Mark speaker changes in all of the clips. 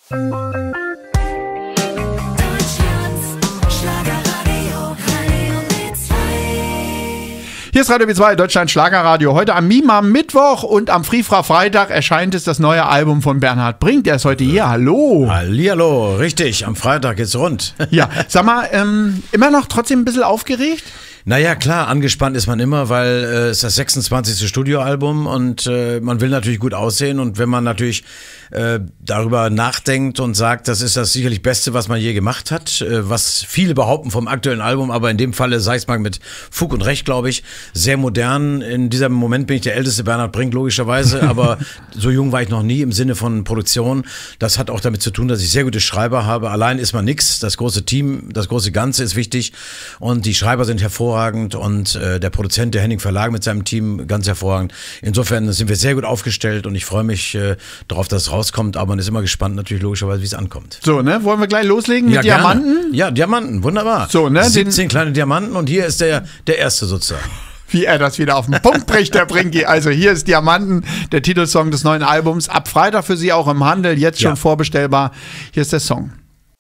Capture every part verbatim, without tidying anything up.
Speaker 1: Hier ist Radio B zwei, Deutschland Schlagerradio. Heute am Mima Mittwoch und am Frifra Freitag erscheint es das neue Album von Bernhard Brink. Der ist heute hier. Hallo.
Speaker 2: Hallihallo, richtig. Am Freitag geht's rund.
Speaker 1: Ja, sag mal, ähm, immer noch trotzdem ein bisschen aufgeregt?
Speaker 2: Naja, klar, angespannt ist man immer, weil äh, es ist das sechsundzwanzigste Studioalbum und äh, man will natürlich gut aussehen, und wenn man natürlich äh, darüber nachdenkt und sagt, das ist das sicherlich Beste, was man je gemacht hat, äh, was viele behaupten vom aktuellen Album, aber in dem Falle, sag ich's mal mit Fug und Recht, glaube ich, sehr modern. In diesem Moment bin ich der älteste Bernhard Brink, logischerweise, aber so jung war ich noch nie im Sinne von Produktion. Das hat auch damit zu tun, dass ich sehr gute Schreiber habe. Allein ist man nix, das große Team, das große Ganze ist wichtig, und die Schreiber sind hervorragend. Und äh, der Produzent, der Henning Verlag mit seinem Team, ganz hervorragend. Insofern sind wir sehr gut aufgestellt, und ich freue mich äh, darauf, dass es rauskommt, aber man ist immer gespannt natürlich logischerweise, wie es ankommt.
Speaker 1: So, ne? Wollen wir gleich loslegen mit
Speaker 2: ja,
Speaker 1: Diamanten?
Speaker 2: Gerne. Ja, Diamanten, wunderbar.
Speaker 1: So, ne?
Speaker 2: siebzehn kleine Diamanten, und hier ist der, der erste sozusagen.
Speaker 1: Wie er das wieder auf den Punkt bricht, der Brinki. Also hier ist Diamanten, der Titelsong des neuen Albums. Ab Freitag für Sie auch im Handel, jetzt schon ja. vorbestellbar. Hier ist der Song.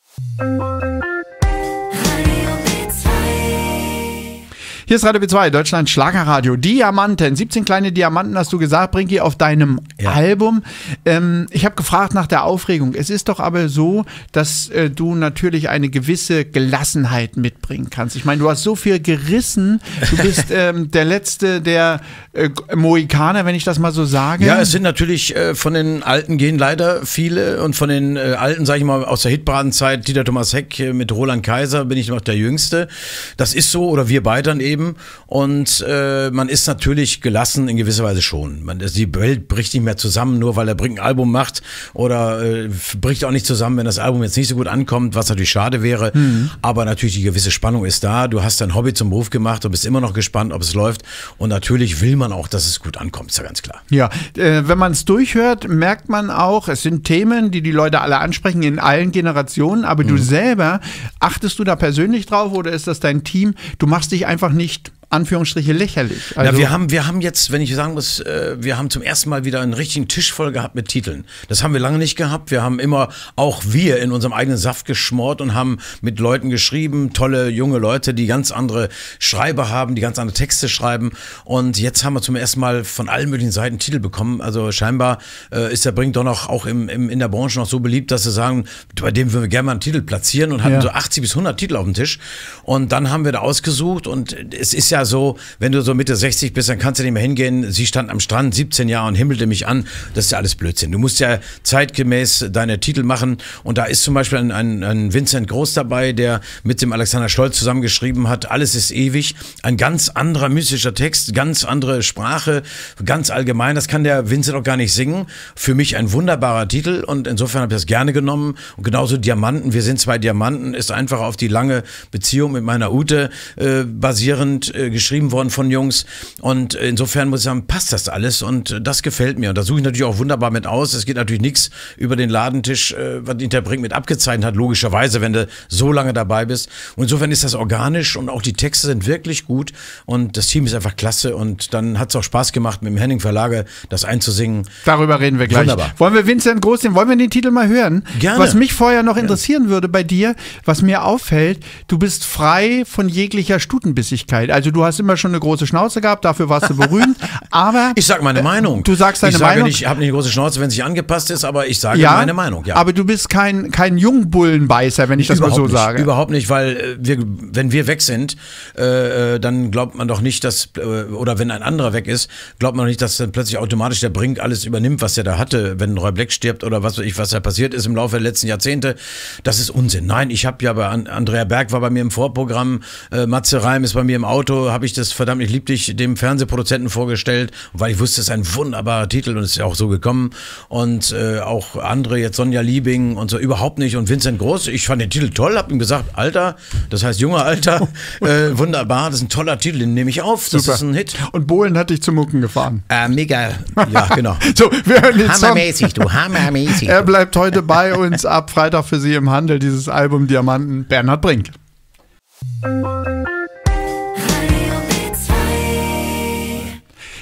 Speaker 1: Hier ist Radio B zwei, Deutschland Schlagerradio. Diamanten, siebzehn kleine Diamanten hast du gesagt, Brinki, auf deinem ja. Album. Ähm, ich habe gefragt nach der Aufregung. Es ist doch aber so, dass äh, du natürlich eine gewisse Gelassenheit mitbringen kannst. Ich meine, du hast so viel gerissen. Du bist ähm, der Letzte der äh, Mohikaner, wenn ich das mal so sage.
Speaker 2: Ja, es sind natürlich äh, von den Alten gehen leider viele, und von den äh, Alten, sage ich mal, aus der Hitparadenzeit, Dieter Thomas Heck äh, mit Roland Kaiser, bin ich noch der Jüngste. Das ist so, oder wir beide dann eben. Und äh, man ist natürlich gelassen in gewisser Weise schon. Man, die Welt bricht nicht mehr zusammen, nur weil er Brink ein Album macht, oder äh, bricht auch nicht zusammen, wenn das Album jetzt nicht so gut ankommt, was natürlich schade wäre. Mhm. Aber natürlich die gewisse Spannung ist da. Du hast dein Hobby zum Beruf gemacht und bist immer noch gespannt, ob es läuft. Und natürlich will man auch, dass es gut ankommt, ist ja ganz klar.
Speaker 1: Ja, äh, wenn man es durchhört, merkt man auch, es sind Themen, die die Leute alle ansprechen in allen Generationen. Aber mhm. du selber, achtest du da persönlich drauf, oder ist das dein Team? Du machst dich einfach nicht Anführungsstriche lächerlich.
Speaker 2: Also ja, wir haben, wir haben jetzt, wenn ich sagen muss, äh, wir haben zum ersten Mal wieder einen richtigen Tisch voll gehabt mit Titeln. Das haben wir lange nicht gehabt. Wir haben immer, auch wir, in unserem eigenen Saft geschmort und haben mit Leuten geschrieben, tolle junge Leute, die ganz andere Schreiber haben, die ganz andere Texte schreiben. Und jetzt haben wir zum ersten Mal von allen möglichen Seiten Titel bekommen. Also scheinbar äh, ist der Brink doch noch auch im, im, in der Branche noch so beliebt, dass sie sagen, bei dem würden wir gerne mal einen Titel platzieren, und hatten ja. so achtzig bis hundert Titel auf dem Tisch. Und dann haben wir da ausgesucht, und es ist ja so, wenn du so Mitte sechzig bist, dann kannst du nicht mehr hingehen. Sie stand am Strand, siebzehn Jahre, und himmelte mich an. Das ist ja alles Blödsinn. Du musst ja zeitgemäß deine Titel machen, und da ist zum Beispiel ein, ein, ein Vincent Groß dabei, der mit dem Alexander Stolz zusammengeschrieben hat, Alles ist ewig. Ein ganz anderer mystischer Text, ganz andere Sprache, ganz allgemein. Das kann der Vincent auch gar nicht singen. Für mich ein wunderbarer Titel, und insofern habe ich das gerne genommen. Und genauso Diamanten, wir sind zwei Diamanten, ist einfach auf die lange Beziehung mit meiner Ute äh, basierend äh, geschrieben worden von Jungs, und insofern muss ich sagen, passt das alles, und das gefällt mir, und da suche ich natürlich auch wunderbar mit aus. Es geht natürlich nichts über den Ladentisch, äh, was der Brink mit abgezeichnet hat, logischerweise, wenn du so lange dabei bist, und insofern ist das organisch, und auch die Texte sind wirklich gut, und das Team ist einfach klasse, und dann hat es auch Spaß gemacht, mit dem Henning Verlage das einzusingen.
Speaker 1: Darüber reden wir gleich.
Speaker 2: Wunderbar.
Speaker 1: Wollen wir Vincent Groß, wollen wir den Titel mal hören?
Speaker 2: Gerne.
Speaker 1: Was mich vorher noch interessieren ja. würde bei dir, was mir auffällt, du bist frei von jeglicher Stutenbissigkeit, also du Du hast immer schon eine große Schnauze gehabt, dafür warst du berühmt, aber...
Speaker 2: Ich sage meine Meinung.
Speaker 1: Du sagst deine
Speaker 2: ich sage
Speaker 1: Meinung?
Speaker 2: Nicht, ich habe nicht eine große Schnauze, wenn sie angepasst ist, aber ich sage
Speaker 1: ja,
Speaker 2: meine Meinung. Ja.
Speaker 1: Aber du bist kein, kein Jungbullenbeißer, wenn ich das
Speaker 2: überhaupt
Speaker 1: mal so
Speaker 2: nicht,
Speaker 1: sage.
Speaker 2: Überhaupt nicht, weil wir, wenn wir weg sind, äh, dann glaubt man doch nicht, dass, äh, oder wenn ein anderer weg ist, glaubt man doch nicht, dass dann plötzlich automatisch der Brink alles übernimmt, was er da hatte, wenn Roy Black stirbt oder was weiß ich, was da passiert ist im Laufe der letzten Jahrzehnte. Das ist Unsinn. Nein, ich habe ja bei Andrea Berg war bei mir im Vorprogramm, äh, Matze Reim ist bei mir im Auto, habe ich das verdammt, ich lieb dich dem Fernsehproduzenten vorgestellt, weil ich wusste, es ist ein wunderbarer Titel, und es ist ja auch so gekommen, und äh, auch andere, jetzt Sonja Liebing und so, überhaupt nicht, und Vincent Groß, ich fand den Titel toll, hab ihm gesagt, Alter, das heißt junger Alter, äh, wunderbar, das ist ein toller Titel, den nehme ich auf, das Super. Ist ein Hit.
Speaker 1: Und Bohlen hat dich zum Mucken gefahren.
Speaker 2: Äh, mega, ja genau.
Speaker 1: So, wir hören den
Speaker 2: hammermäßig, Song. Du, hammermäßig.
Speaker 1: Er bleibt heute bei uns, ab Freitag für Sie im Handel, dieses Album Diamanten, Bernhard Brink.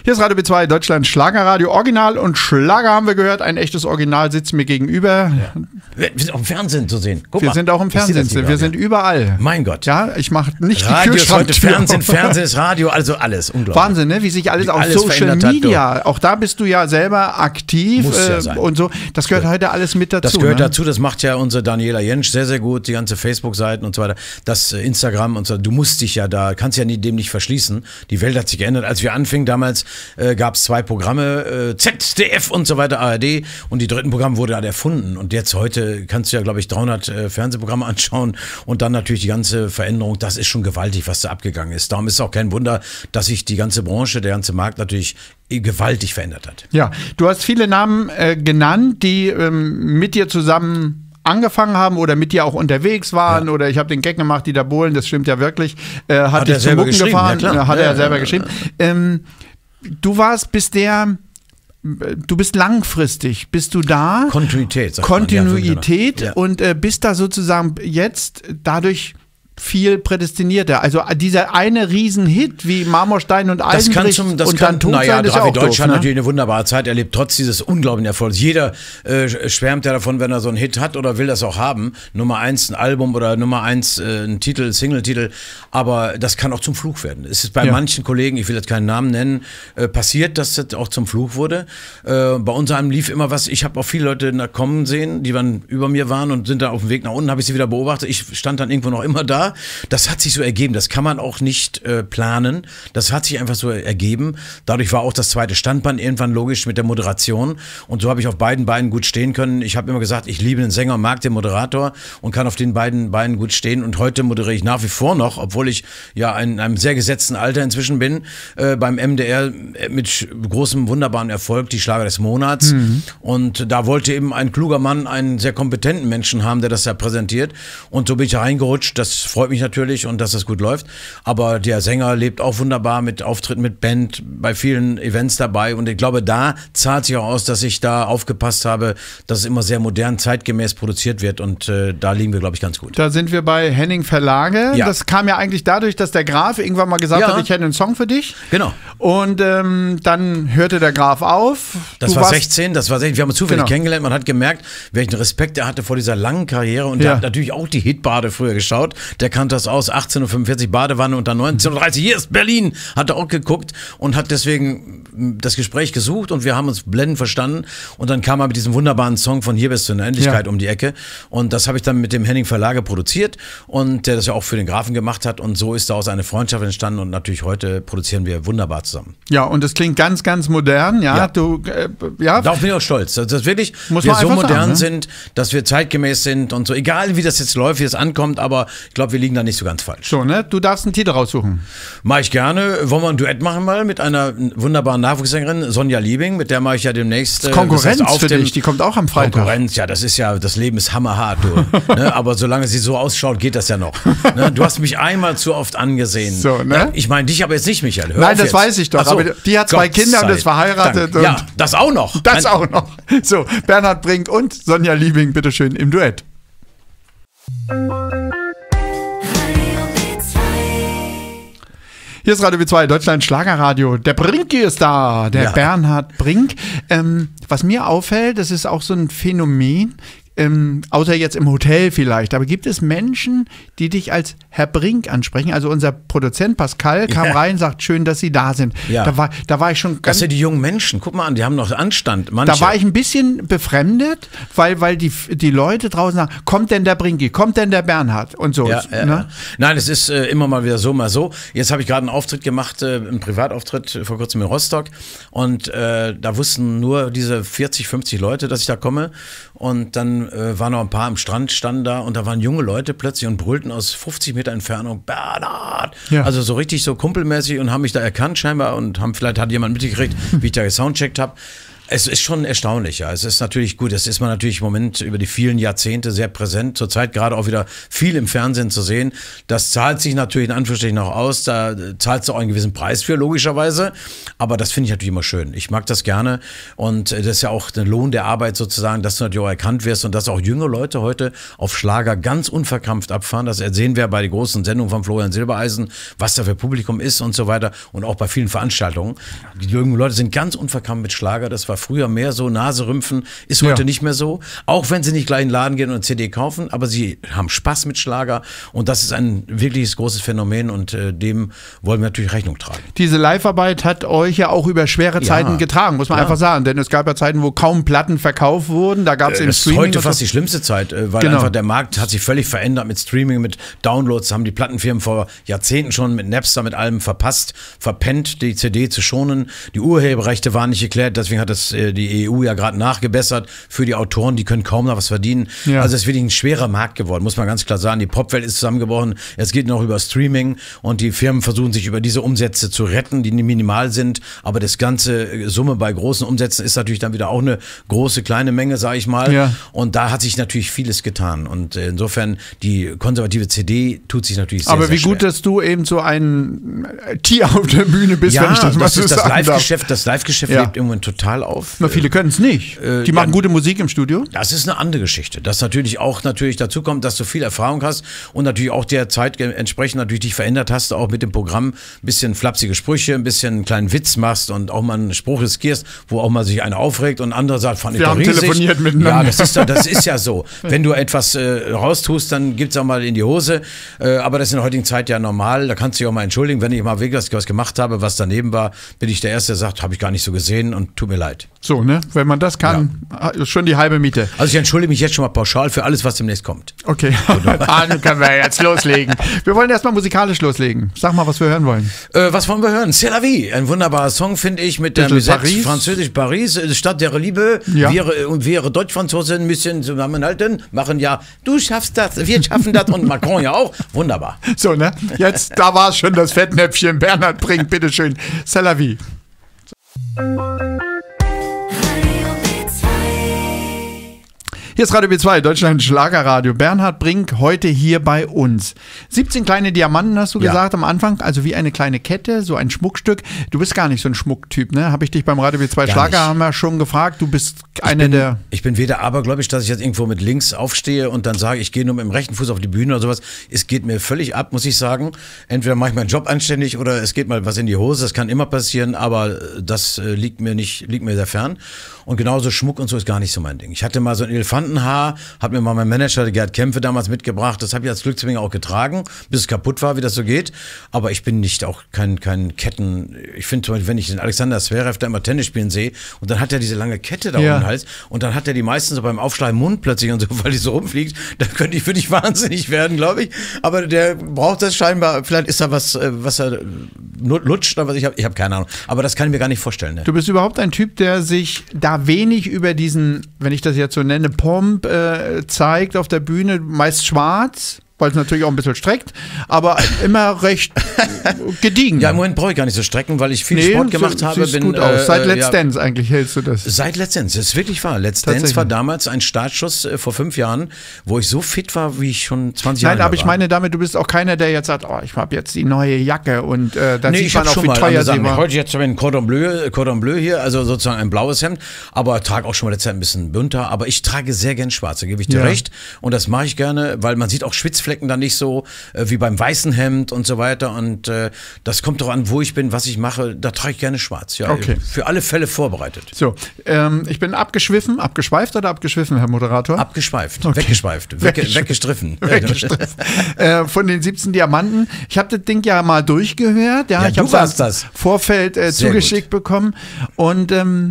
Speaker 1: Hier ist Radio B zwei, Deutschland Schlagerradio. Original und Schlager haben wir gehört. Ein echtes Original sitzt mir gegenüber.
Speaker 2: Ja. Wir sind auch im Fernsehen zu sehen. Guck
Speaker 1: wir
Speaker 2: mal.
Speaker 1: sind auch im Fernsehen. Wir sind überall.
Speaker 2: Mein Gott.
Speaker 1: Ja, ich mache nicht
Speaker 2: Radio
Speaker 1: die
Speaker 2: ist heute
Speaker 1: Kühlschranktür
Speaker 2: Fernsehen,
Speaker 1: auf.
Speaker 2: Fernsehen ist Radio, also alles. Unglaublich.
Speaker 1: Wahnsinn, ne? Wie sich alles
Speaker 2: Wie
Speaker 1: auf
Speaker 2: alles
Speaker 1: Social
Speaker 2: verändert hat,
Speaker 1: Media, auch da bist du ja selber aktiv
Speaker 2: Muss ja
Speaker 1: äh,
Speaker 2: sein.
Speaker 1: und so. Das gehört heute alles mit dazu.
Speaker 2: Das gehört
Speaker 1: ne?
Speaker 2: dazu, das macht ja unsere Daniela Jentsch sehr, sehr gut, die ganze Facebook-Seiten und so weiter, das äh, Instagram und so, du musst dich ja da, kannst ja nie, dem nicht verschließen. Die Welt hat sich geändert. Als wir anfingen damals, äh, gab es zwei Programme, äh, Z D F und so weiter, A R D, und die dritten Programm wurde halt erfunden. Und jetzt heute kannst du ja, glaube ich, dreihundert äh, Fernsehprogramme anschauen und dann natürlich die ganze Veränderung. Das ist schon gewaltig, was da abgegangen ist. Darum ist es auch kein Wunder, dass sich die ganze Branche, der ganze Markt natürlich gewaltig verändert hat.
Speaker 1: Ja, du hast viele Namen äh, genannt, die ähm, mit dir zusammen angefangen haben oder mit dir auch unterwegs waren, ja. Oder ich habe den Gag gemacht, Dieter Bohlen, das stimmt ja wirklich, äh, hat, hat dich zum Mucken gefahren, ja, hat ja, er ja selber ja, geschrieben. Ja. Ähm, du warst bis der, du bist langfristig, bist du da?
Speaker 2: Kontinuität. Sagt
Speaker 1: Kontinuität
Speaker 2: man. Ja,
Speaker 1: und äh, bist da sozusagen jetzt dadurch viel prädestinierter. Also dieser eine Riesenhit wie Marmorstein und Eisenbricht
Speaker 2: das kann zum, das
Speaker 1: und
Speaker 2: kann,
Speaker 1: dann tot
Speaker 2: naja,
Speaker 1: sein, ist ja auch
Speaker 2: Deutschland
Speaker 1: doof,
Speaker 2: hat
Speaker 1: ne?
Speaker 2: natürlich eine wunderbare Zeit erlebt, trotz dieses unglaublichen Erfolgs. Jeder äh, schwärmt ja davon, wenn er so einen Hit hat oder will das auch haben. Nummer eins ein Album oder Nummer eins äh, ein Titel, Single-Titel. Aber das kann auch zum Fluch werden. Es ist bei ja. manchen Kollegen, ich will jetzt keinen Namen nennen, äh, passiert, dass das auch zum Fluch wurde. Äh, bei uns einem lief immer was. Ich habe auch viele Leute da kommen sehen, die dann über mir waren und sind da auf dem Weg nach unten, habe ich sie wieder beobachtet. Ich stand dann irgendwo noch immer da. Das hat sich so ergeben. Das kann man auch nicht äh, planen. Das hat sich einfach so ergeben. Dadurch war auch das zweite Standbein irgendwann logisch mit der Moderation. Und so habe ich auf beiden Beinen gut stehen können. Ich habe immer gesagt, ich liebe den Sänger, mag den Moderator und kann auf den beiden Beinen gut stehen. Und heute moderiere ich nach wie vor noch, obwohl ich ja in einem sehr gesetzten Alter inzwischen bin, äh, beim M D R mit großem, wunderbaren Erfolg, die Schlager des Monats. Mhm. Und da wollte eben ein kluger Mann einen sehr kompetenten Menschen haben, der das ja präsentiert. Und so bin ich da reingerutscht. Das freut mich natürlich und dass das gut läuft. Aber der Sänger lebt auch wunderbar mit Auftritten mit Band, bei vielen Events dabei. Und ich glaube, da zahlt sich auch aus, dass ich da aufgepasst habe, dass es immer sehr modern, zeitgemäß produziert wird. Und äh, da liegen wir, glaube ich, ganz gut.
Speaker 1: Da sind wir bei Henning Verlage.
Speaker 2: Ja.
Speaker 1: Das kam ja eigentlich dadurch, dass der Graf irgendwann mal gesagt
Speaker 2: ja.
Speaker 1: hat, ich hätte einen Song für dich.
Speaker 2: Genau.
Speaker 1: Und ähm, dann hörte der Graf auf.
Speaker 2: Das
Speaker 1: du
Speaker 2: war
Speaker 1: warst,
Speaker 2: sechzehn, das war sechzehn. Wir haben uns zufällig
Speaker 1: genau.
Speaker 2: kennengelernt. Man hat gemerkt, welchen Respekt er hatte vor dieser langen Karriere. Und
Speaker 1: ja.
Speaker 2: der hat natürlich auch die Hitbade früher geschaut. Der kannte das aus, achtzehn Uhr fünfundvierzig Badewanne und dann neunzehn Uhr dreißig, hier ist Berlin, hat er auch geguckt und hat deswegen das Gespräch gesucht und wir haben uns blendend verstanden und dann kam er mit diesem wunderbaren Song von Hier bis zur Unendlichkeit ja. um die Ecke und das habe ich dann mit dem Henning Verlage produziert und der das ja auch für den Grafen gemacht hat und so ist daraus eine Freundschaft entstanden und natürlich heute produzieren wir wunderbar zusammen.
Speaker 1: Ja, und das klingt ganz, ganz modern, ja.
Speaker 2: ja.
Speaker 1: Du, äh, ja.
Speaker 2: Darauf bin ich auch stolz, dass das wirklich
Speaker 1: Muss
Speaker 2: wir
Speaker 1: man
Speaker 2: so modern
Speaker 1: sagen, ne?
Speaker 2: sind, dass wir zeitgemäß sind und so, egal wie das jetzt läuft, wie es ankommt, aber ich glaube, wir liegen da nicht so ganz falsch.
Speaker 1: So, ne? Du darfst einen Titel raussuchen.
Speaker 2: Mache ich gerne. Wollen wir ein Duett machen mal mit einer wunderbaren Nachwuchssängerin, Sonja Liebing, mit der mache ich ja demnächst.
Speaker 1: Das Konkurrenz
Speaker 2: das heißt, auf
Speaker 1: für
Speaker 2: dem
Speaker 1: dich, die kommt auch am Freitag.
Speaker 2: Konkurrenz, ja, das ist ja, das Leben ist hammerhart, du. ne? Aber solange sie so ausschaut, geht das ja noch. Ne? Du hast mich einmal zu oft angesehen.
Speaker 1: So, ne?
Speaker 2: Ja, ich meine dich aber jetzt nicht, Michael. Hör
Speaker 1: Nein,
Speaker 2: auf
Speaker 1: das
Speaker 2: jetzt.
Speaker 1: weiß ich doch.
Speaker 2: So,
Speaker 1: aber die hat zwei
Speaker 2: Gott
Speaker 1: Kinder und
Speaker 2: sei
Speaker 1: ist verheiratet.
Speaker 2: Dank. Ja, das auch noch.
Speaker 1: Das ein auch noch. So, Bernhard Brink und Sonja Liebing, bitteschön, im Duett. Hier ist Radio B zwei, Deutschland Schlagerradio. Der Brinki ist da, der
Speaker 2: ja.
Speaker 1: Bernhard Brink. Ähm, was mir auffällt, das ist auch so ein Phänomen, ähm, außer jetzt im Hotel vielleicht, aber gibt es Menschen, die dich als Herr Brink ansprechen? Also unser Produzent Pascal kam
Speaker 2: ja.
Speaker 1: rein, sagt, schön, dass Sie da sind.
Speaker 2: Ja.
Speaker 1: Da, war, da war ich schon ganz...
Speaker 2: Das sind die jungen Menschen, guck mal an, die haben noch Anstand. Manche.
Speaker 1: Da war ich ein bisschen befremdet, weil, weil die, die Leute draußen sagen, kommt denn der Brinki, kommt denn der Bernhard und so.
Speaker 2: Ja, ja,
Speaker 1: ne?
Speaker 2: ja. Nein, es ist äh, immer mal wieder so, mal so. Jetzt habe ich gerade einen Auftritt gemacht, äh, einen Privatauftritt äh, vor kurzem in Rostock und äh, da wussten nur diese vierzig, fünfzig Leute, dass ich da komme und dann äh, waren noch ein paar am Strand, standen da und da waren junge Leute plötzlich und brüllten aus fünfzig Meter Entfernung, Bernhard! Ja. Also so richtig so kumpelmäßig und haben mich da erkannt scheinbar und haben vielleicht hat jemand mitgekriegt, wie ich da gesoundcheckt habe. Es ist schon erstaunlich, ja. Es ist natürlich gut, es ist man natürlich im Moment über die vielen Jahrzehnte sehr präsent. Zurzeit gerade auch wieder viel im Fernsehen zu sehen. Das zahlt sich natürlich in Anführungsstrichen auch aus. Da zahlt es auch einen gewissen Preis für, logischerweise. Aber das finde ich natürlich immer schön. Ich mag das gerne. Und das ist ja auch der Lohn der Arbeit sozusagen, dass du natürlich auch erkannt wirst und dass auch junge Leute heute auf Schlager ganz unverkrampft abfahren. Das sehen wir bei den großen Sendungen von Florian Silbereisen, was da für Publikum ist und so weiter. Und auch bei vielen Veranstaltungen. Die jungen Leute sind ganz unverkrampft mit Schlager. Das war früher mehr so, Naserümpfen, ist heute ja. nicht mehr so. Auch wenn sie nicht gleich in den Laden gehen und eine C D kaufen, aber sie haben Spaß mit Schlager und das ist ein wirkliches großes Phänomen und äh, dem wollen wir natürlich Rechnung tragen.
Speaker 1: Diese Live-Arbeit hat euch ja auch über schwere Zeiten ja. getragen, muss man ja. einfach sagen, denn es gab ja Zeiten, wo kaum Platten verkauft wurden, da gab es äh, im Streaming.
Speaker 2: Das ist heute fast so. Die schlimmste Zeit, äh, weil genau. einfach der Markt hat sich völlig verändert mit Streaming, mit Downloads, haben die Plattenfirmen vor Jahrzehnten schon mit Napster, mit allem verpasst, verpennt, die C D zu schonen. Die Urheberrechte waren nicht geklärt, deswegen hat das äh, die E U ja gerade nachgebessert für die Autoren, die können kaum noch was verdienen. Ja. Also es ist wirklich ein schwerer Markt geworden, muss man ganz klar sagen. Die Popwelt ist zusammengebrochen, es geht noch über Streaming und die Firmen versuchen sich über diese Umsätze zu retten, die minimal sind, aber das ganze Summe bei großen Umsätzen ist natürlich dann wieder auch eine große, kleine Menge, sage ich mal. Ja. Und da hat sich natürlich vieles getan und insofern die konservative C D tut sich natürlich sehr,
Speaker 1: aber
Speaker 2: sehr
Speaker 1: wie
Speaker 2: schwer.
Speaker 1: Gut, dass du eben so ein Tier auf der Bühne bist,
Speaker 2: ja,
Speaker 1: wenn ich das mal
Speaker 2: das
Speaker 1: so
Speaker 2: ist das
Speaker 1: sagen
Speaker 2: Live-Geschäft,
Speaker 1: darf.
Speaker 2: das Live-Geschäft
Speaker 1: ja.
Speaker 2: lebt im Moment total auf.
Speaker 1: Na, viele können es nicht.
Speaker 2: Äh,
Speaker 1: die machen
Speaker 2: ja,
Speaker 1: gute Musik im Studio.
Speaker 2: Das ist eine andere Geschichte. Das natürlich auch natürlich dazu kommt, dass du viel Erfahrung hast und natürlich auch der Zeit entsprechend natürlich dich verändert hast, auch mit dem Programm ein bisschen flapsige Sprüche, ein bisschen einen kleinen Witz machst und auch mal einen Spruch riskierst, wo auch mal sich einer aufregt und ein anderer sagt, fand ich doch riesig. Wir haben telefoniert miteinander. Ja, das ist, das ist ja so. Wenn du etwas äh, raustust, dann gibt es auch mal in die Hose. Äh, aber das ist in der heutigen Zeit ja normal. Da kannst du dich auch mal entschuldigen, wenn ich mal wirklich was gemacht habe, was daneben war, bin ich der Erste, der sagt, habe ich gar nicht so gesehen und tut mir leid.
Speaker 1: So, ne? Wenn man das kann, ja. ist schon die halbe Miete.
Speaker 2: Also ich entschuldige mich jetzt schon mal pauschal für alles, was demnächst kommt.
Speaker 1: Okay, dann können wir jetzt loslegen. Wir wollen erstmal musikalisch loslegen. Sag mal, was wir hören wollen.
Speaker 2: Äh, was wollen wir hören? C'est la vie. Ein wunderbarer Song, finde ich, mit der Musette, Französisch Paris, Stadt der Liebe. Ja. Wir, und wir Deutsch-Franzosen müssen zusammenhalten, machen ja, du schaffst das, wir schaffen das und Macron ja auch. Wunderbar.
Speaker 1: So, ne? Jetzt, da war es schon das Fettnäpfchen. Bernhard Brink, bitteschön. C'est la vie. Hier ist Radio B zwei, Deutschland Schlagerradio. Bernhard Brink heute hier bei uns. siebzehn kleine Diamanten hast du ja. gesagt am Anfang, also wie eine kleine Kette, so ein Schmuckstück. Du bist gar nicht so ein Schmucktyp, ne? Habe ich dich beim Radio B zwei gar Schlagerhammer schon gefragt. Du bist einer der...
Speaker 2: Ich bin weder abergläubisch, dass ich jetzt irgendwo mit links aufstehe und dann sage, ich gehe nur mit dem rechten Fuß auf die Bühne oder sowas. Es geht mir völlig ab, muss ich sagen. Entweder mache ich meinen Job anständig oder es geht mal was in die Hose. Das kann immer passieren, aber das äh, liegt mir nicht, liegt mir sehr fern. Und genauso Schmuck und so ist gar nicht so mein Ding. Ich hatte mal so ein Elefantenhaar, hat mir mal mein Manager, der Gerd Kämpfe, damals mitgebracht. Das habe ich als Glücksbringer auch getragen, bis es kaputt war, wie das so geht. Aber ich bin nicht auch kein, kein Ketten. Ich finde zum Beispiel, wenn ich den Alexander Zverev da immer Tennis spielen sehe und dann hat er diese lange Kette da ja. um den Hals und dann hat er die meisten so beim Aufschlag im Mund plötzlich und so, weil die so rumfliegt, da könnte ich, würde ich wahnsinnig werden, glaube ich. Aber der braucht das scheinbar, vielleicht ist da was, was er lutscht oder was, ich habe ich hab keine Ahnung. Aber das kann ich mir gar nicht vorstellen. Ne?
Speaker 1: Du bist überhaupt ein Typ, der sich da wenig über diesen, wenn ich das jetzt so nenne, Pomp äh, zeigt auf der Bühne, meist schwarz, weil es natürlich auch ein bisschen streckt, aber immer recht gediegen.
Speaker 2: Ja, im Moment brauche ich gar nicht so strecken, weil ich viel nee, Sport gemacht
Speaker 1: so,
Speaker 2: habe.
Speaker 1: Bin, gut aus. Seit äh, Let's ja, Dance eigentlich hältst du das.
Speaker 2: Seit Let's Dance, das ist wirklich wahr. Let's Dance war damals ein Startschuss äh, vor fünf Jahren, wo ich so fit war, wie ich schon zwanzig Jahre
Speaker 1: Nein, aber ich
Speaker 2: war.
Speaker 1: meine damit, du bist auch keiner, der jetzt sagt, oh, ich habe jetzt die neue Jacke und äh, dann
Speaker 2: nee,
Speaker 1: sieht man auch, wie teuer sie war.
Speaker 2: Heute jetzt ein Cordon Bleu, Cordon Bleu hier, also sozusagen ein blaues Hemd, aber trage auch schon mal letzte Zeit ein bisschen bunter, aber ich trage sehr gern schwarz, da gebe ich dir ja. recht und das mache ich gerne, weil man sieht auch Schwitzflecken dann nicht so, wie beim weißen Hemd und so weiter und äh, das kommt doch an, wo ich bin, was ich mache, da trage ich gerne schwarz. Ja,
Speaker 1: okay.
Speaker 2: Für alle Fälle vorbereitet.
Speaker 1: So, ähm, ich bin abgeschwiffen, abgeschweift oder abgeschwiffen, Herr Moderator?
Speaker 2: Abgeschweift, okay. weggeschweift, wegge weggestriffen.
Speaker 1: weggestriffen. äh, von den siebzehn Diamanten. Ich habe das Ding ja mal durchgehört. Ja,
Speaker 2: ja
Speaker 1: ich
Speaker 2: du warst das.
Speaker 1: Vorfeld äh, zugeschickt gut. bekommen und ähm,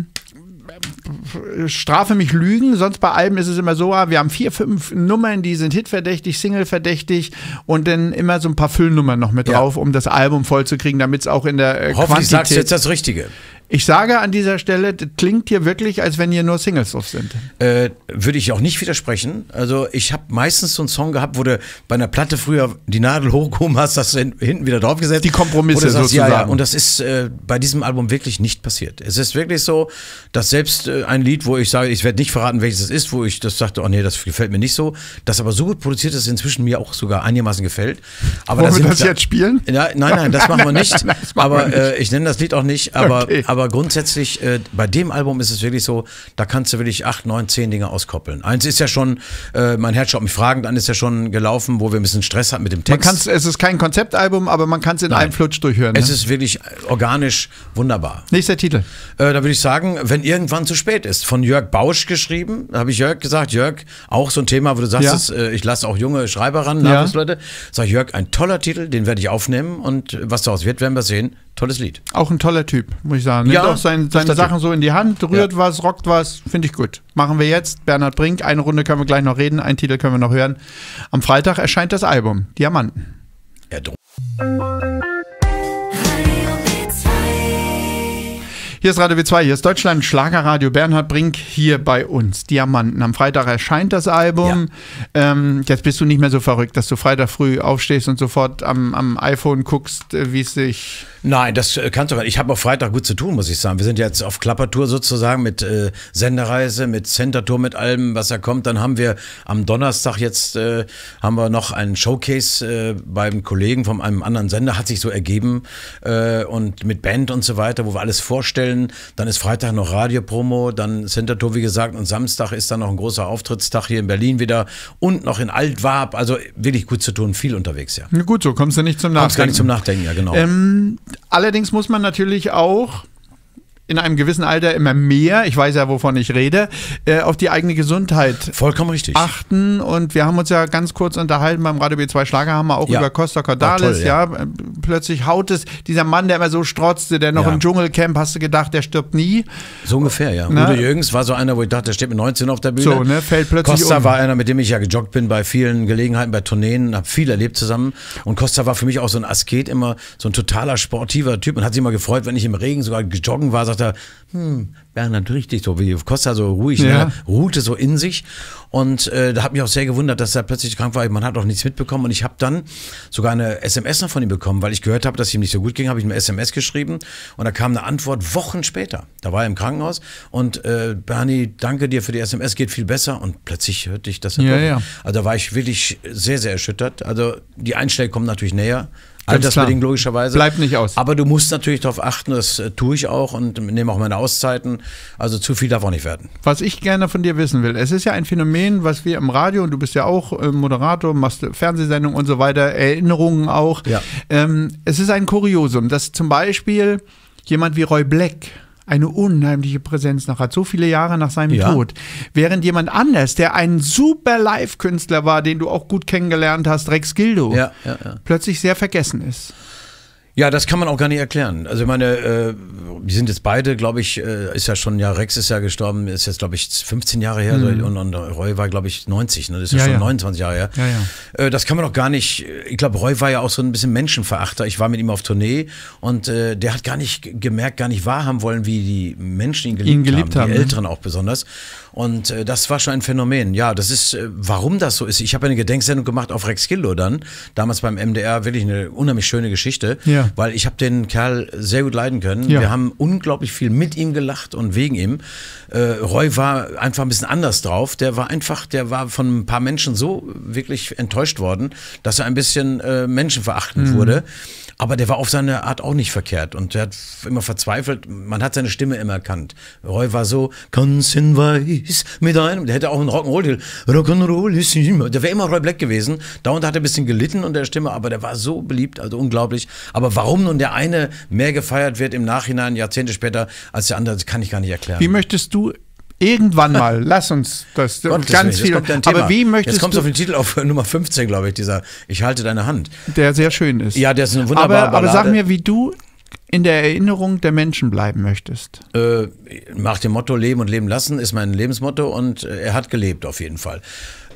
Speaker 1: strafe mich Lügen, sonst bei Alben ist es immer so, wir haben vier, fünf Nummern, die sind hitverdächtig, Singleverdächtig und dann immer so ein paar Füllnummern noch mit
Speaker 2: ja.
Speaker 1: drauf, um das Album vollzukriegen, damit es auch in der äh,
Speaker 2: Hoffentlich
Speaker 1: Quantität...
Speaker 2: sagst du jetzt das Richtige.
Speaker 1: Ich sage an dieser Stelle, das klingt hier wirklich, als wenn hier nur Singles drauf sind.
Speaker 2: Äh, würde ich auch nicht widersprechen. Also ich habe meistens so einen Song gehabt, wo du bei einer Platte früher die Nadel hochgehoben hast, hast du hinten wieder draufgesetzt.
Speaker 1: Die Kompromisse
Speaker 2: sagst,
Speaker 1: sozusagen.
Speaker 2: Ja, ja. Und das ist äh, bei diesem Album wirklich nicht passiert. Es ist wirklich so, dass selbst äh, ein Lied, wo ich sage, ich werde nicht verraten, welches es ist, wo ich das sagte, oh nee, das gefällt mir nicht so, das aber so gut produziert ist, inzwischen mir auch sogar einigermaßen gefällt. Aber
Speaker 1: Wollen
Speaker 2: das
Speaker 1: wir das jetzt spielen?
Speaker 2: Ja, nein, nein, das machen wir nicht.
Speaker 1: Nein, das machen
Speaker 2: aber
Speaker 1: wir nicht.
Speaker 2: Äh, ich nenne das Lied auch nicht. Aber,
Speaker 1: Okay.
Speaker 2: aber grundsätzlich, äh, bei dem Album ist es wirklich so, da kannst du wirklich acht, neun, zehn Dinge auskoppeln. Eins ist ja schon, äh, mein Herz schaut mich fragend an, ist ja schon gelaufen, wo wir ein bisschen Stress hatten mit dem
Speaker 1: Man
Speaker 2: Text.
Speaker 1: kann's, es ist kein Konzeptalbum, aber man kann es in
Speaker 2: Nein.
Speaker 1: einem Flutsch durchhören. Ne?
Speaker 2: Es ist wirklich organisch wunderbar.
Speaker 1: Nächster Titel.
Speaker 2: Äh, da würde ich sagen, wenn irgendwann zu spät ist. Von Jörg Bausch geschrieben. Da habe ich Jörg gesagt, Jörg, auch so ein Thema, wo du sagst,
Speaker 1: Ja.
Speaker 2: es, äh, ich lasse auch junge Schreiber ran,
Speaker 1: Ja.
Speaker 2: Nachwuchsleute. Sag ich, Jörg, ein toller Titel, den werde ich aufnehmen und was daraus wird, werden wir sehen. Tolles Lied.
Speaker 1: Auch ein toller Typ, muss ich sagen.
Speaker 2: Ja,
Speaker 1: Nimmt auch sein, seine
Speaker 2: guter
Speaker 1: Sachen
Speaker 2: Typ.
Speaker 1: so in die Hand, rührt
Speaker 2: Ja.
Speaker 1: was, rockt was, finde ich gut. Machen wir jetzt. Bernhard Brink, eine Runde können wir gleich noch reden, einen Titel können wir noch hören. Am Freitag erscheint das Album, Diamanten.
Speaker 2: Ja, drum.
Speaker 1: Hier ist Radio W zwei, hier ist Deutschland Schlagerradio. Bernhard Brink hier bei uns. Diamanten. Am Freitag erscheint das Album. Ja. Ähm, jetzt bist du nicht mehr so verrückt, dass du Freitag früh aufstehst und sofort am, am iPhone guckst, äh, wie es sich...
Speaker 2: Nein, das äh, kannst du gar nicht. Ich habe auch Freitag gut zu tun, muss ich sagen. Wir sind jetzt auf Klappertour sozusagen mit äh, Sendereise, mit Center-Tour, mit allem, was da kommt. Dann haben wir am Donnerstag jetzt äh, haben wir noch einen Showcase äh, beim Kollegen von einem anderen Sender, hat sich so ergeben äh, und mit Band und so weiter, wo wir alles vorstellen. Dann ist Freitag noch Radiopromo, dann Center-Tour, wie gesagt, und Samstag ist dann noch ein großer Auftrittstag hier in Berlin wieder und noch in Altwarp. Also wirklich gut zu tun, viel unterwegs, ja.
Speaker 1: Na gut, so kommst du nicht zum Nachdenken.
Speaker 2: Kommst gar nicht zum Nachdenken, ja, genau.
Speaker 1: Ähm, allerdings muss man natürlich auch in einem gewissen Alter immer mehr, ich weiß ja, wovon ich rede, äh, auf die eigene Gesundheit
Speaker 2: Vollkommen richtig.
Speaker 1: achten. Und wir haben uns ja ganz kurz unterhalten beim Radio B zwei Schlager, haben wir auch
Speaker 2: Ja.
Speaker 1: über Costa
Speaker 2: War
Speaker 1: Cordalis,
Speaker 2: toll,
Speaker 1: ja.
Speaker 2: ja.
Speaker 1: Plötzlich haut es, dieser Mann, der immer so strotzte, der noch
Speaker 2: Ja.
Speaker 1: im Dschungelcamp, hast du gedacht, der stirbt nie.
Speaker 2: So ungefähr, ja.
Speaker 1: Na?
Speaker 2: Udo Jürgens war so einer, wo ich dachte, der steht mit neunzehn auf der Bühne.
Speaker 1: So, ne, fällt plötzlich
Speaker 2: Costa
Speaker 1: um.
Speaker 2: war einer, mit dem ich ja gejoggt bin bei vielen Gelegenheiten, bei Tourneen, habe viel erlebt zusammen. Und Costa war für mich auch so ein Asket, immer so ein totaler sportiver Typ und hat sich immer gefreut, wenn ich im Regen sogar joggen war, sagt er, hm, Bernhard, richtig so, wie Costa so ruhig,
Speaker 1: Ja.
Speaker 2: ne, ruhte so in sich. Und äh, da hat mich auch sehr gewundert, dass er plötzlich krank war. Man hat auch nichts mitbekommen. Und ich habe dann sogar eine S M S noch von ihm bekommen, weil ich gehört habe, dass es ihm nicht so gut ging, habe ich ihm eine S M S geschrieben. Und da kam eine Antwort Wochen später. Da war er im Krankenhaus. Und äh, Bernie, danke dir für die S M S, geht viel besser. Und plötzlich hörte ich, dass er
Speaker 1: Ja,
Speaker 2: tot war.
Speaker 1: ja.
Speaker 2: Also da war ich wirklich sehr, sehr erschüttert. Also die Einschläge kommen natürlich näher.
Speaker 1: Ganz
Speaker 2: Altersbedingt
Speaker 1: klar.
Speaker 2: logischerweise.
Speaker 1: Bleibt nicht aus.
Speaker 2: Aber du musst natürlich darauf achten, das äh, tue ich auch und nehme auch meine Auszeiten. Also zu viel darf auch nicht werden.
Speaker 1: Was ich gerne von dir wissen will, es ist ja ein Phänomen, was wir im Radio, und du bist ja auch äh, Moderator, machst Fernsehsendungen und so weiter, Erinnerungen auch.
Speaker 2: Ja.
Speaker 1: Ähm, es ist ein Kuriosum, dass zum Beispiel jemand wie Roy Black eine unheimliche Präsenz noch hat, so viele Jahre nach seinem
Speaker 2: Ja.
Speaker 1: Tod. Während jemand anders, der ein super Live-Künstler war, den du auch gut kennengelernt hast, Rex Gildo,
Speaker 2: Ja, ja, ja.
Speaker 1: plötzlich sehr vergessen ist.
Speaker 2: Ja, das kann man auch gar nicht erklären. Also ich meine, äh, wir sind jetzt beide, glaube ich, äh, ist ja schon, ja, Rex ist ja gestorben, ist jetzt, glaube ich, fünfzehn Jahre her mhm. und, und Roy war, glaube ich, neunzig, ne? Das ist ja,
Speaker 1: Ja,
Speaker 2: schon
Speaker 1: ja.
Speaker 2: neunundzwanzig Jahre her.
Speaker 1: Ja, ja.
Speaker 2: Äh, das kann man auch gar nicht, ich glaube, Roy war ja auch so ein bisschen Menschenverachter. Ich war mit ihm auf Tournee und äh, der hat gar nicht gemerkt, gar nicht wahrhaben wollen, wie die Menschen ihn geliebt,
Speaker 1: Ihn geliebt
Speaker 2: haben,
Speaker 1: haben,
Speaker 2: die
Speaker 1: ne?
Speaker 2: Älteren auch besonders. Und äh, das war schon ein Phänomen. Ja, das ist, äh, warum das so ist. Ich habe eine Gedenksendung gemacht auf Rex Gildo dann, damals beim M D R, wirklich eine unheimlich schöne Geschichte,
Speaker 1: Ja.
Speaker 2: weil ich habe den Kerl sehr gut leiden können.
Speaker 1: Ja.
Speaker 2: Wir haben unglaublich viel mit ihm gelacht und wegen ihm. Äh, Roy war einfach ein bisschen anders drauf. Der war einfach, der war von ein paar Menschen so wirklich enttäuscht worden, dass er ein bisschen äh, menschenverachtend
Speaker 1: Mhm.
Speaker 2: wurde. Aber der war auf seine Art auch nicht verkehrt und der hat immer verzweifelt. Man hat seine Stimme immer erkannt. Roy war so, ganz in weiß mit einem, der hätte auch einen Rock'n'Roll, Rock'n'Roll ist immer, der wäre immer Roy Black gewesen. Dauernd hat er ein bisschen gelitten unter der Stimme, aber der war so beliebt, also unglaublich. Aber warum nun der eine mehr gefeiert wird im Nachhinein, Jahrzehnte später, als der andere, das kann ich gar nicht erklären.
Speaker 1: Wie möchtest du irgendwann mal, lass uns das
Speaker 2: Gottes
Speaker 1: ganz
Speaker 2: Willen,
Speaker 1: viel,
Speaker 2: jetzt kommt ein Thema.
Speaker 1: aber wie möchtest
Speaker 2: Jetzt kommst du
Speaker 1: du,
Speaker 2: auf den Titel auf Nummer fünfzehn, glaube ich, dieser Ich halte deine Hand.
Speaker 1: der sehr schön ist.
Speaker 2: Ja, der ist eine wunderbare
Speaker 1: aber, aber sag
Speaker 2: Ballade.
Speaker 1: mir, wie du in der Erinnerung der Menschen bleiben möchtest.
Speaker 2: Äh, nach dem Motto Leben und Leben lassen ist mein Lebensmotto und äh, er hat gelebt auf jeden Fall.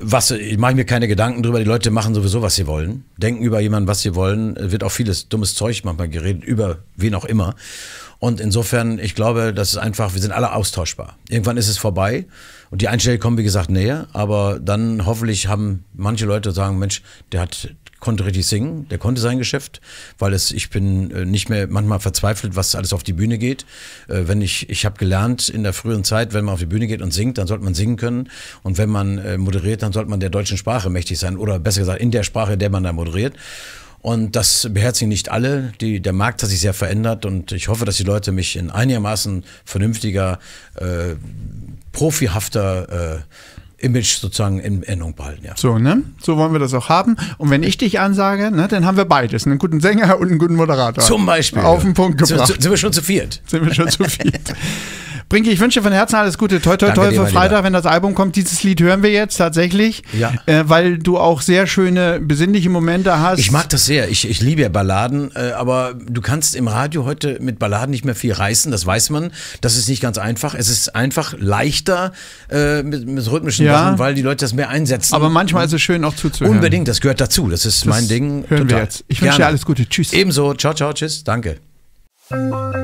Speaker 2: was, ich mache mir keine Gedanken drüber, die Leute machen sowieso, was sie wollen. Denken über jemanden, was sie wollen. Wird auch vieles dummes Zeug manchmal geredet, über wen auch immer. Und insofern, ich glaube, das ist einfach, wir sind alle austauschbar. Irgendwann ist es vorbei und die Einstellungen kommen, wie gesagt, näher. Aber dann hoffentlich haben manche Leute sagen, Mensch, der hat, konnte richtig singen, der konnte sein Geschäft, weil es, ich bin nicht mehr manchmal verzweifelt, was alles auf die Bühne geht. Wenn ich, ich habe gelernt in der früheren Zeit, wenn man auf die Bühne geht und singt, dann sollte man singen können. Und wenn man moderiert, dann sollte man der deutschen Sprache mächtig sein oder besser gesagt in der Sprache, in der man da moderiert. Und das beherzigen nicht alle. Die, der Markt hat sich sehr verändert und ich hoffe, dass die Leute mich in einigermaßen vernünftiger, äh, profihafter äh, Image sozusagen in Erinnerung behalten. Ja.
Speaker 1: So, ne? So wollen wir das auch haben. Und wenn ich dich ansage, ne, dann haben wir beides. Einen guten Sänger und einen guten Moderator.
Speaker 2: Zum Beispiel.
Speaker 1: Auf den Punkt gebracht.
Speaker 2: Sind, sind wir schon zu viert?
Speaker 1: Sind wir schon zu viert. Brinki, ich wünsche dir von Herzen alles Gute. Toi, toi,
Speaker 2: Danke
Speaker 1: toi
Speaker 2: dir,
Speaker 1: für
Speaker 2: mein
Speaker 1: Freitag,
Speaker 2: Lieber.
Speaker 1: wenn das Album kommt. Dieses Lied hören wir jetzt tatsächlich,
Speaker 2: Ja.
Speaker 1: äh, weil du auch sehr schöne, besinnliche Momente hast.
Speaker 2: Ich mag das sehr. Ich, ich liebe ja Balladen, äh, aber du kannst im Radio heute mit Balladen nicht mehr viel reißen, das weiß man. Das ist nicht ganz einfach. Es ist einfach leichter äh, mit, mit rhythmischen
Speaker 1: Ja.
Speaker 2: Sachen, weil die Leute das mehr einsetzen.
Speaker 1: Aber manchmal ist es schön auch zuzuhören.
Speaker 2: Unbedingt, das gehört dazu. Das ist
Speaker 1: Das
Speaker 2: mein Ding.
Speaker 1: hören wir
Speaker 2: Total.
Speaker 1: jetzt. Ich wünsche dir
Speaker 2: Gerne.
Speaker 1: alles Gute. Tschüss.
Speaker 2: Ebenso. Ciao, ciao, tschüss. Danke.